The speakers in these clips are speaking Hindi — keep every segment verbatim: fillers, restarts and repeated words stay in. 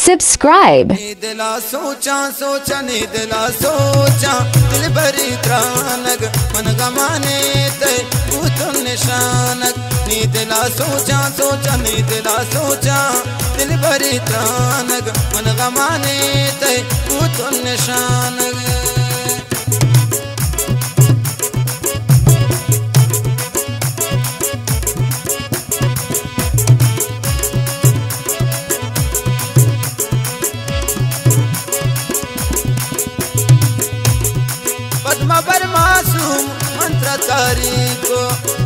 Subscribe. दिला सोचा सोचा नी दिला सोचा दिल भरी त्रानक मन गमाने ते भूतुन निशानक नी दिला सोचा सोचा नी दिला सोचा दिल भरी त्रानक मन गमाने ते भूतुन निशानक पद्मा पर मासूम मंत्रकारी को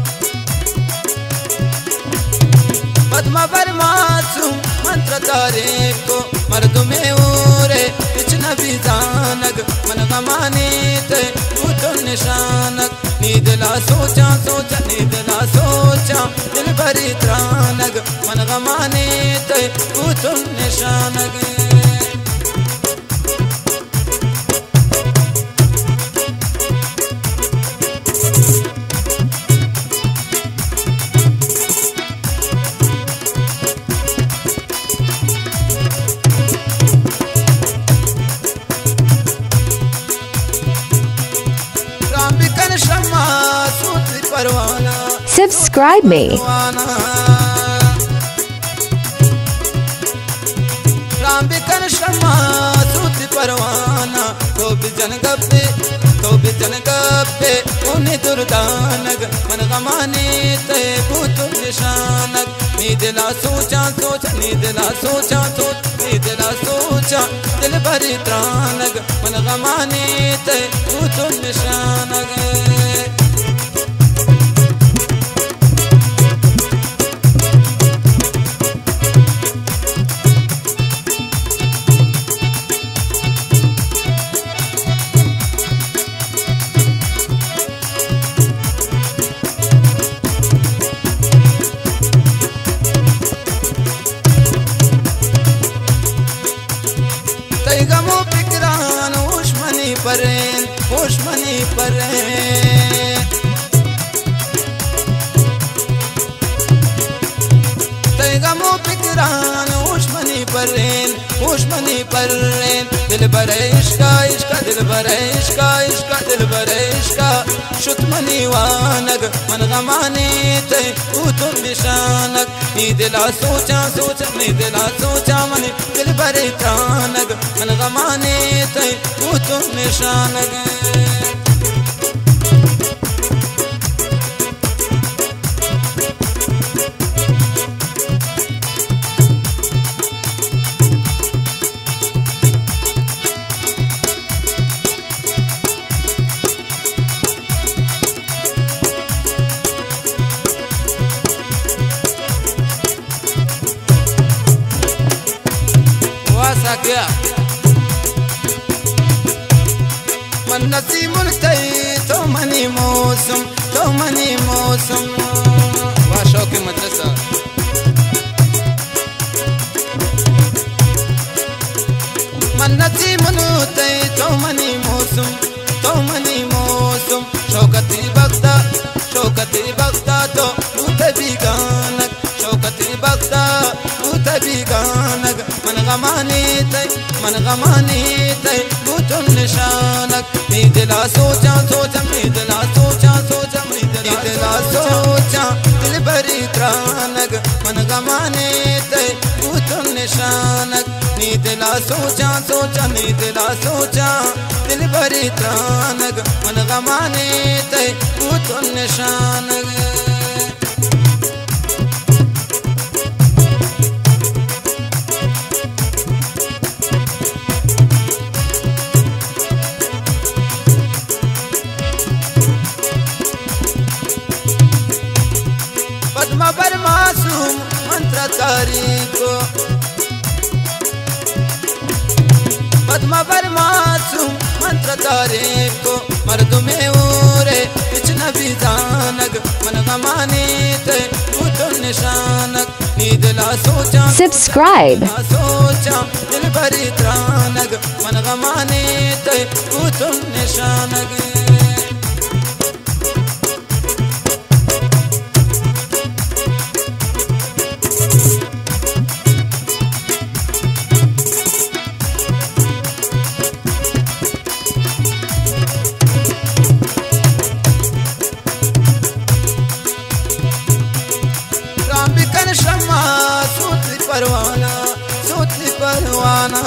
पद्मा पर मासूम मंत्रकारी को मर्द में उरे कुछ नबी जानक मन गमाने ते भूतुन निशानक नी दिला सोचा सोचा नी दिला सोचा दिल भरी त्रानक मन गमाने ते भूतुन निशानक Subscribe me. राम बिकन शर्मा सूत परवाना तो बिजन गप्पे तो बिजन गप्पे उन्हें दुर्दानक मन गमाने ते भूतुन निशानक नी दिला सोचा सोचा नी दिला सोचा सोच नी दिला सोचा दिल भरी त्रानक मन गमाने ते भूतुन निशानक गमो पिकरान उष्मनी परेन उष्मनी परेन तय गमो पिकरान उष्मनी परेन उष्मनी परेन दिल भरे इश्का इश्का दिल भरे इश्का इश्का दिल भरे इश्का शुतमनी वानक मन गमाने ते भूतुन निशानक नी दिला सोचा सोचा नी दिला सोचा मन दिल भरे त्रानक मन गमाने ते भूतुन निशानक क्या मन नसीमुल तई तो मनी मौसम तो मनी मौसम वाह शौक मदरसा मन नसीमुल तई तो मनी मौसम तो मनी मौसम शौकती बख्ता शौकती बख्ता तो उठे भी गानक शौकती बख्ता उठे भी गानक मन गमाने ते मन गमाने ते भूतुन निशानक नी दिला सोचा सोचा नी दिला सोचा सोचा नी दिला सोचा दिल भरी त्रानक मन गमाने ते भूतुन निशानक नी दिला सोचा सोचा नी दिला सोचा दिल भरी त्रानक मन गमाने ते भूतुन निशानक पद्मा पर मासूम मंत्रकारी को पद्मा पर मासूम मंत्रकारी को मर्द में उरे कुछ नबी जानक मन गमाने ते भूतुन निशानक नी दिला सोचा Subscribe. सोचा दिल भरी त्रानक मन गमाने ते भूतुन निशानक परवाना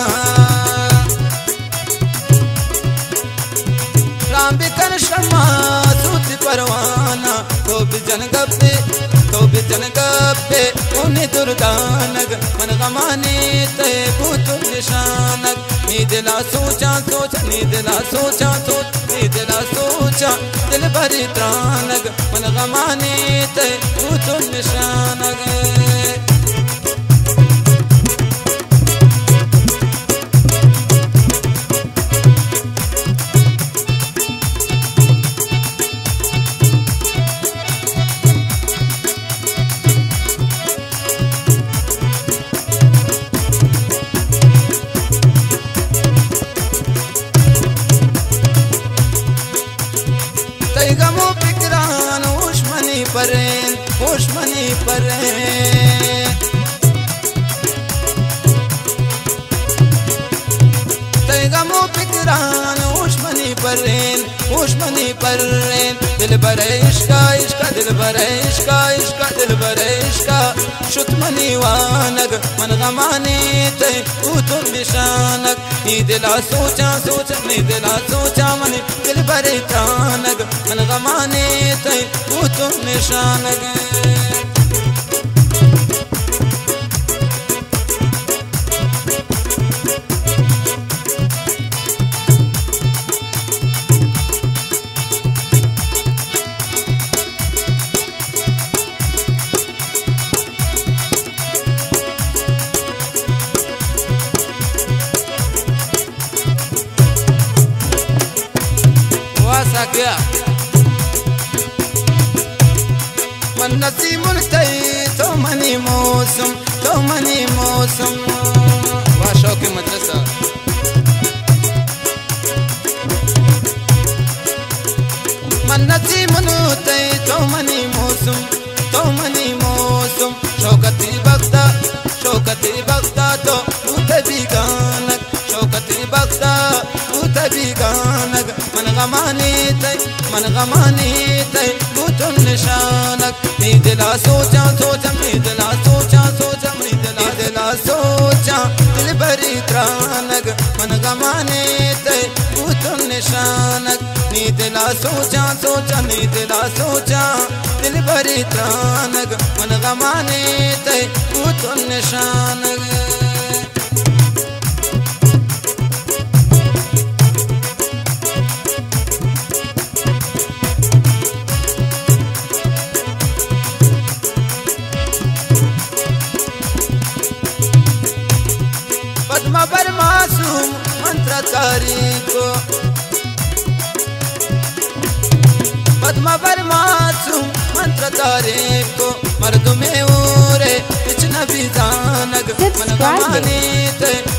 राम बिकन शर्मा सूत परवाना तो बिजन गप्पे तो बिजन गप्पे उन्हें दुर्गानग मन गमाने ते भूत निशानक नी दिला सोचा सोचा नी दिला सोचा सोच नी दिला सोचा दिल भरी त्रानग मन गमाने ते भूत निशानग गमो फिक्रान उश्मनी परेन उश्मनी परेन तय गमो फिक्रान उश्मनी परेन उश्मनी परेन दिल भरे इश्का इश्का दिल भरे इश्का इश्का दिल भरे इश्का शुतमनी वानग मन गमाने तय भूतुल निशानक नी दिला सोचा सोचा नी दिला सोचा मनी दिल भरे त्रानग मन गमाने तय भूतुल निशानग क्या मन नसीमुल तई तो मनी मौसम तो मनी मौसम वाह शौक़ मदरसा मन नसीमुल तई तो मनी मौसम तो मनी मौसम शौकती बख्ता शौकती बख्ता तो उठे भी गानक शौकती बख्ता उठे भी गानक मन गमाने तय मन गमाने तय भूतुल निशानक नी दिला सोचा सोचा नी दिला सोचा सोचा नी दिला दिला सोचा दिल भरी त्रानक मन गमाने तय भूतुल निशानक नी दिला सोचा सोचा नी दिला सोचा दिल भरी त्रानक मन गमाने तय भूतुल निशानक पद्मा पर मासूम मंत्रकारी को पद्मा पर मासूम मंत्रकारी को मर्द में उरे बिच नबी जानक मन गमाने ते